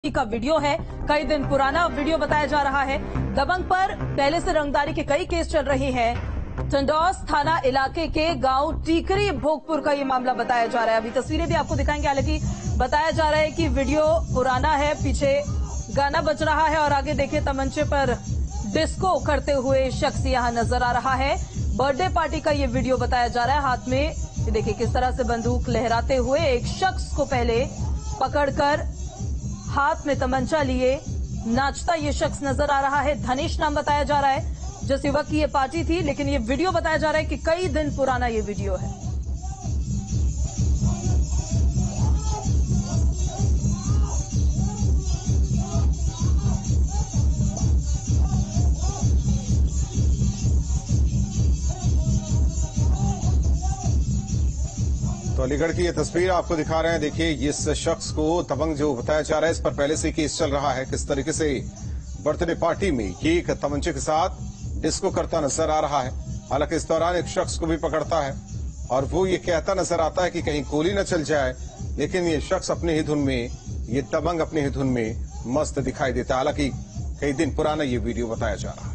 का वीडियो है, कई दिन पुराना वीडियो बताया जा रहा है। दबंग पर पहले से रंगदारी के कई केस चल रहे हैं। टंडौस थाना इलाके के गांव टीकरी भोगपुर का ये मामला बताया जा रहा है। अभी तस्वीरें भी आपको दिखाएंगे, हालांकि बताया जा रहा है कि वीडियो पुराना है, पीछे गाना बज रहा है और आगे देखिए तमंचे पर डिस्को करते हुए शख्स यहां नजर आ रहा है। बर्थडे पार्टी का ये वीडियो बताया जा रहा है। हाथ में देखिए किस तरह से बंदूक लहराते हुए एक शख्स को पहले पकड़कर हाथ में तमंचा लिए नाचता ये शख्स नजर आ रहा है। धनेश नाम बताया जा रहा है। जिस युवक की ये पार्टी थी, लेकिन ये वीडियो बताया जा रहा है कि कई दिन पुराना ये वीडियो है। तो अलीगढ़ की ये तस्वीर आपको दिखा रहे हैं। देखिए इस शख्स को दबंग जो बताया जा रहा है, इस पर पहले से केस चल रहा है। किस तरीके से बर्थडे पार्टी में ये एक तमंचे के साथ डिस्को करता नजर आ रहा है। हालांकि इस दौरान एक शख्स को भी पकड़ता है और वो ये कहता नजर आता है कि कहीं गोली न चल जाए, लेकिन ये शख्स अपने ही धुन में, ये दबंग अपने ही धुन में मस्त दिखाई देता है। हालांकि कई दिन पुराना ये वीडियो बताया जा रहा है।